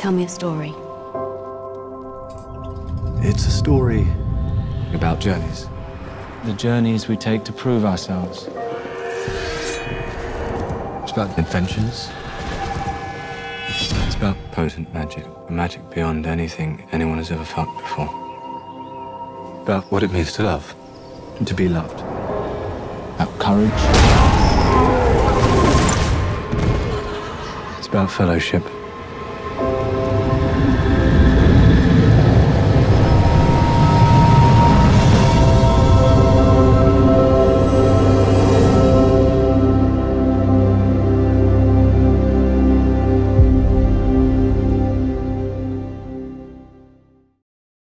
Tell me a story. It's a story about journeys. The journeys we take to prove ourselves. It's about adventures. It's about potent magic. Magic beyond anything anyone has ever felt before. About what it means to love and to be loved. About courage. It's about fellowship.